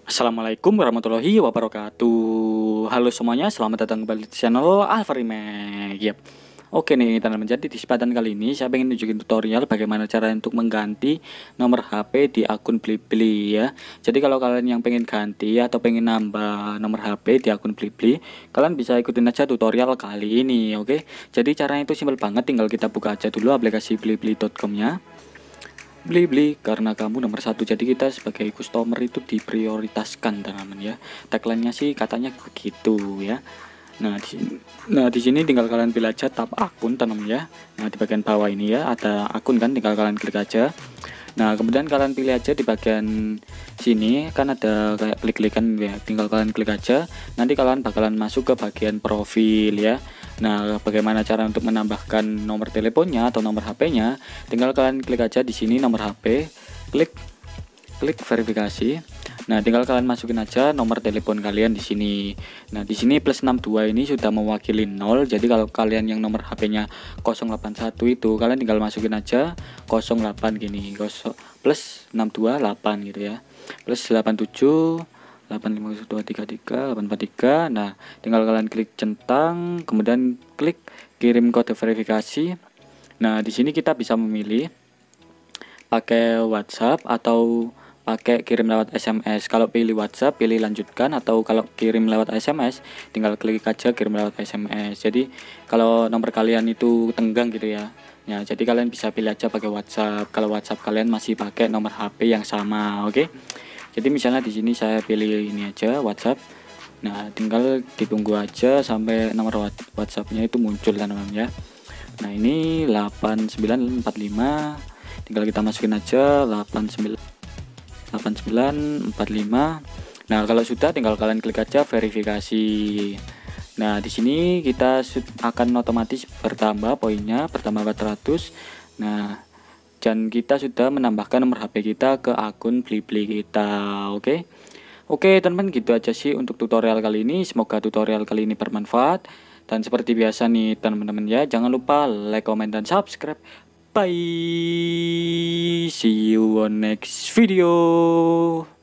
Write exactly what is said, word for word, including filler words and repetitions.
Assalamualaikum warahmatullahi wabarakatuh. Halo semuanya, selamat datang kembali di channel Alfa Remake. Yap. Oke nih teman-teman, jadi di kesempatan kali ini saya pengen tunjukin tutorial bagaimana cara untuk mengganti nomor H P di akun Blibli ya. Jadi kalau kalian yang pengen ganti atau pengen nambah nomor H P di akun Blibli, kalian bisa ikutin aja tutorial kali ini, oke? Jadi caranya itu simpel banget, tinggal kita buka aja dulu aplikasi blibli dot com-nya. Beli-beli karena kamu nomor satu, jadi kita sebagai customer itu diprioritaskan teman-teman ya. Tagline-nya sih katanya begitu ya. Nah di sini, nah di sini tinggal kalian pilih aja tab akun teman-teman ya. Nah di bagian bawah ini ya ada akun kan, tinggal kalian klik aja. Nah kemudian kalian pilih aja di bagian sini kan ada kayak klik-klikan ya, tinggal kalian klik aja. Nanti kalian bakalan masuk ke bagian profil ya. Nah, bagaimana cara untuk menambahkan nomor teleponnya atau nomor H P-nya? Tinggal kalian klik aja di sini nomor H P, klik klik verifikasi. Nah, tinggal kalian masukin aja nomor telepon kalian di sini. Nah, di sini plus enam dua ini sudah mewakili nol. Jadi kalau kalian yang nomor H P-nya nol delapan satu itu, kalian tinggal masukin aja nol delapan gini, plus enam dua delapan gitu ya. Plus delapan tujuh delapan lima dua tiga tiga delapan empat tiga. Nah, tinggal kalian klik centang, kemudian klik kirim kode verifikasi. Nah, di sini kita bisa memilih pakai WhatsApp atau pakai kirim lewat S M S. Kalau pilih WhatsApp, pilih lanjutkan, atau kalau kirim lewat S M S, tinggal klik aja kirim lewat S M S. Jadi kalau nomor kalian itu tenggang gitu ya. Ya, jadi kalian bisa pilih aja pakai WhatsApp. Kalau WhatsApp kalian masih pakai nomor H P yang sama, oke? Okay? Jadi misalnya di sini saya pilih ini aja WhatsApp. Nah, tinggal ditunggu aja sampai nomor WhatsApp-nya itu muncul teman-teman ya. Nah, ini delapan sembilan empat lima. Tinggal kita masukin aja delapan sembilan empat lima. Nah, kalau sudah tinggal kalian klik aja verifikasi. Nah, di sini kita akan otomatis bertambah poinnya, bertambah empat ratus. Nah, dan kita sudah menambahkan nomor H P kita ke akun Blibli kita, oke? Okay? Oke, okay, teman-teman, gitu aja sih untuk tutorial kali ini. Semoga tutorial kali ini bermanfaat. Dan seperti biasa nih, teman-teman ya, jangan lupa like, comment, dan subscribe. Bye. See you on next video.